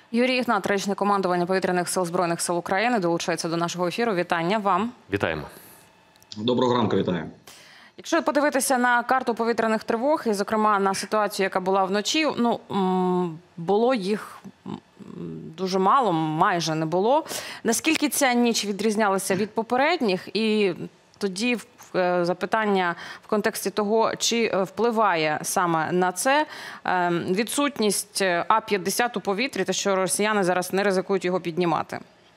Юрій Ігнат, речник командування Повітряних сил Збройних сил України, долучається до нашого ефіру. Вітання вам. Вітаємо. Доброго ранку, вітаю. Якщо подивитися на карту повітряних тривог, і, зокрема, на ситуацію, яка була вночі, було їх дуже мало, майже не було. Наскільки ця ніч відрізнялася від попередніх? І тоді запитання в контексті того, чи впливає саме на це відсутність А-50 у повітрі, те, що росіяни зараз не ризикують його піднімати?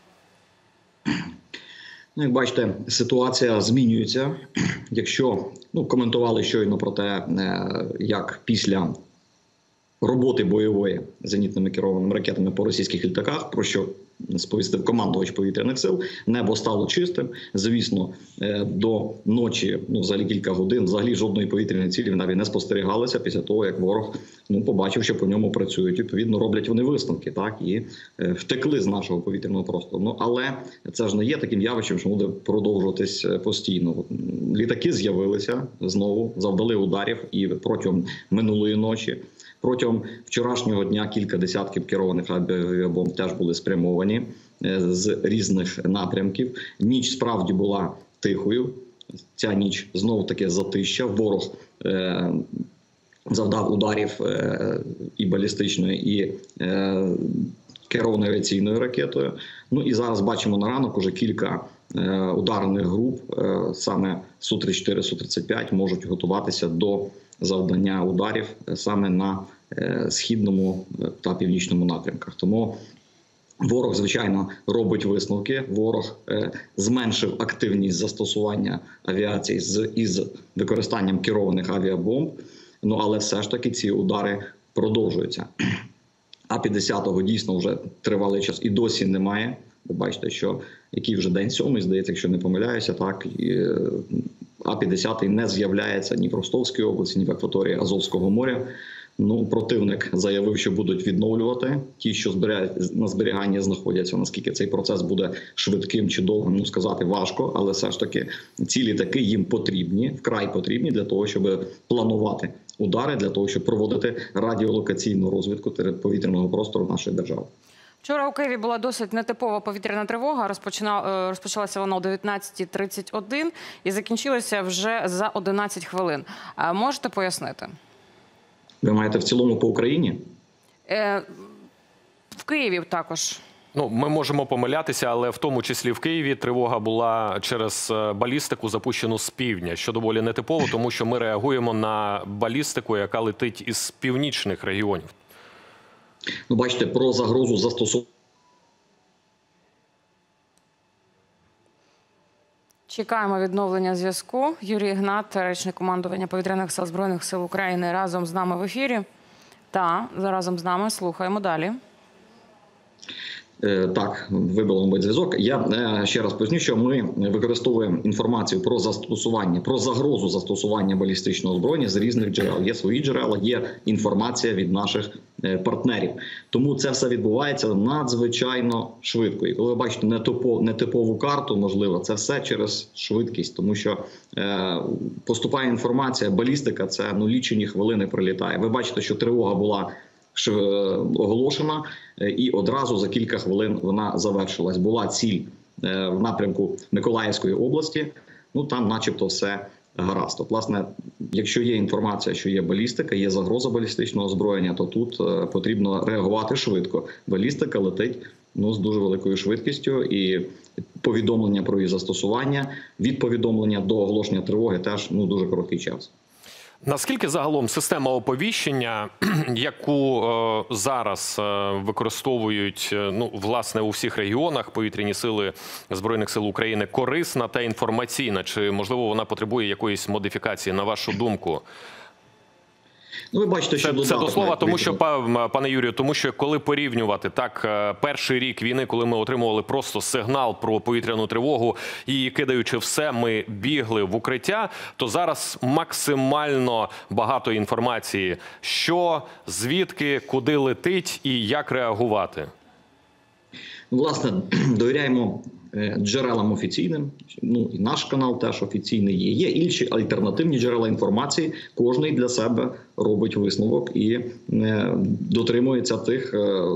Як бачите, ситуація змінюється. Якщо коментували щойно про те, як після роботи бойової зенітними керованими ракетами по російських літаках, про що сповістив командувач повітряних сил, небо стало чистим. Звісно, до ночі, взагалі кілька годин, взагалі жодної повітряної цілі навіть не спостерігалося після того, як ворог побачив, що по ньому працюють. Відповідно, роблять вони висновки, так, і втекли з нашого повітряного простору. Але це ж не є таким явищем, що буде продовжуватись постійно. Літаки з'явилися знову, завдали ударів і протягом минулої ночі. Протягом вчорашнього дня кілька десятків керованих авіабомб теж були спрямовані з різних напрямків. Ніч справді була тихою. Ця ніч знову-таки затища. Ворог завдав ударів і балістичною, і керованою авіаційною ракетою. І зараз бачимо на ранок уже кілька ударних груп, саме Су-34, Су-35, можуть готуватися до завдання ударів саме на східному та північному напрямках. Тому ворог, звичайно, робить висновки. Ворог зменшив активність застосування авіації із використанням керованих авіабомб, але все ж таки ці удари продовжуються. А-50 дійсно вже тривалий час і досі немає. Ви бачите, що який вже день 7, здається, якщо не помиляюся, так, А-50 не з'являється ні в Ростовській області, ні в акваторії Азовського моря. Противник заявив, що будуть відновлювати ті, що на зберіганні знаходяться. Наскільки цей процес буде швидким чи довгим, сказати важко, але все ж таки ці літаки їм потрібні, вкрай потрібні для того, щоб планувати удари, для того, щоб проводити радіолокаційну розвідку повітряного простору нашої держави. Вчора у Києві була досить нетипова повітряна тривога. Розпочалася вона о 19:31 і закінчилася вже за 11 хвилин. Можете пояснити? Ви маєте в цілому по Україні? В Києві також. Ми можемо помилятися, але в тому числі в Києві тривога була через балістику, запущену з півдня, що доволі нетипово, тому що ми реагуємо на балістику, яка летить із північних регіонів. Бачите, про загрозу застосування. Чекаємо відновлення зв'язку. Юрій Ігнат, речник командування Повітряних сил Збройних сил України, разом з нами в ефірі. Разом з нами. Слухаємо далі. Так, вибило, мабуть, зв'язок. Я ще раз поясню, що ми використовуємо інформацію про застосування, про загрозу застосування балістичного озброєння з різних джерел. Є свої джерела, є інформація від наших партнерів. Тому це все відбувається надзвичайно швидко. І коли ви бачите нетипову карту, можливо, це все через швидкість. Тому що поступає інформація, балістика – це лічені хвилини прилітає. Ви бачите, що тривога була оголошена, і одразу за кілька хвилин вона завершилась. Була ціль в напрямку Миколаївської області, там начебто все гаразд. Власне, якщо є інформація, що є балістика, є загроза балістичного озброєння, то тут потрібно реагувати швидко. Балістика летить з дуже великою швидкістю, і повідомлення про її застосування, від повідомлення до оголошення тривоги теж дуже короткий час. Наскільки загалом система оповіщення, яку зараз використовують власне у всіх регіонах повітряні сили Збройних сил України, корисна та інформаційна? Чи, можливо, вона потребує якоїсь модифікації, на вашу думку? Ви бачите, що це до слова, тому що, пане Юрію, тому що коли порівнювати перший рік війни, коли ми отримували просто сигнал про повітряну тривогу і, кидаючи все, ми бігли в укриття, то зараз максимально багато інформації, що, звідки, куди летить і як реагувати. Власне, довіряємо джерелам офіційним, і наш канал теж офіційний є. Є інші альтернативні джерела інформації, кожний для себе робить висновок і дотримується тих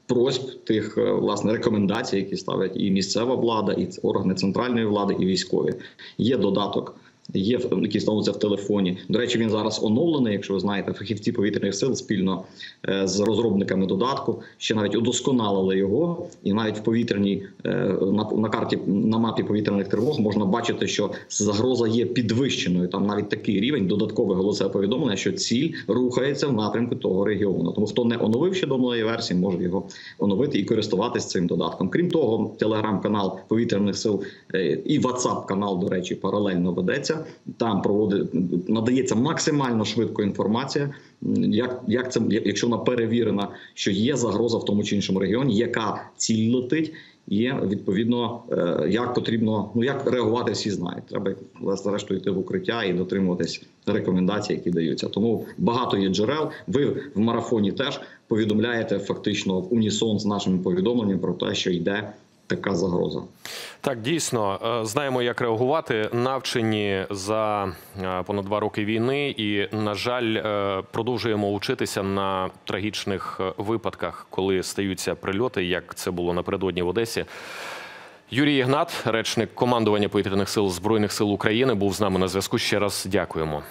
просьб, тих власне рекомендацій, які ставлять і місцева влада, і органи центральної влади, і військові. Є додаток, який становиться в телефоні. До речі, він зараз оновлений, якщо ви знаєте, фахівці повітряних сил спільно з розробниками додатку ще навіть удосконалили його, і навіть в повітряній на карті, на мапі повітряних тривог можна бачити, що загроза є підвищеною. Там навіть такий рівень, додаткове голосове повідомлення, що ціль рухається в напрямку того регіону. Тому хто не оновив ще до нової версії, може його оновити і користуватись цим додатком. Крім того, телеграм-канал повітряних сил і WhatsApp-канал, до речі, паралельно ведеться. Там надається максимально швидко інформація, якщо вона перевірена, що є загроза в тому чи іншому регіоні, яка ціль летить, і відповідно як потрібно, як реагувати, всі знають. Треба зрештою йти в укриття і дотримуватись рекомендацій, які даються. Тому багато є джерел. Ви в марафоні теж повідомляєте фактично в унісон з нашими повідомленнями про те, що йде така загроза. Так, дійсно, знаємо, як реагувати, навчені за понад 2 роки війни і, на жаль, продовжуємо учитися на трагічних випадках, коли стаються прильоти, як це було напередодні в Одесі. Юрій Ігнат, речник командування повітряних сил Збройних сил України, був з нами на зв'язку. Ще раз дякуємо.